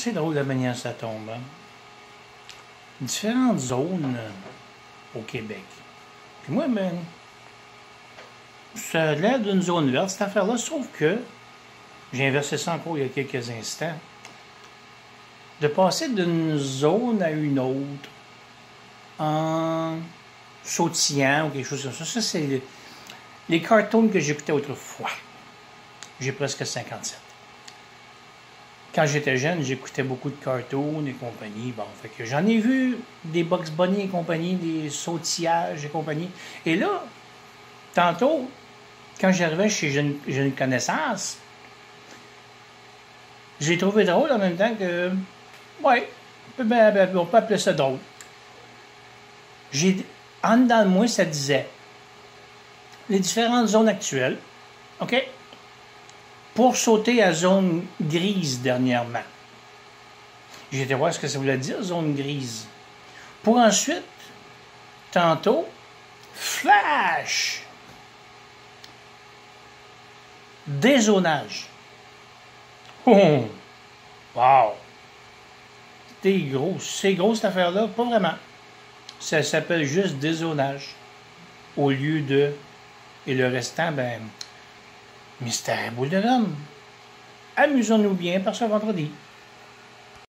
C'est drôle la manière ça tombe. Hein? Différentes zones au Québec. Puis moi, ben, ça a l'air d'une zone verte, cette affaire-là, sauf que j'ai inversé ça encore il y a quelques instants. De passer d'une zone à une autre en sautillant ou quelque chose comme ça, ça c'est les cartoons que j'écoutais autrefois. J'ai presque 57. Quand j'étais jeune, j'écoutais beaucoup de cartoons et compagnie. Bon, fait que j'en ai vu des Bugs Bunny et compagnie, des sautillages et compagnie. Et là, tantôt, quand j'arrivais chez j'ai une connaissance, j'ai trouvé drôle en même temps que, ouais, on peut appeler ça drôle. En dedans de moi, ça disait les différentes zones actuelles, OK? Pour sauter à zone grise dernièrement. J'ai été voir ce que ça voulait dire, zone grise. Pour ensuite, tantôt, flash! Dézonage. Oh! Wow! C'est gros cette affaire-là? Pas vraiment. Ça s'appelle juste dézonage. Au lieu de... Et le restant, ben... Mystère à boule de gomme. Amusons-nous bien par ce vendredi.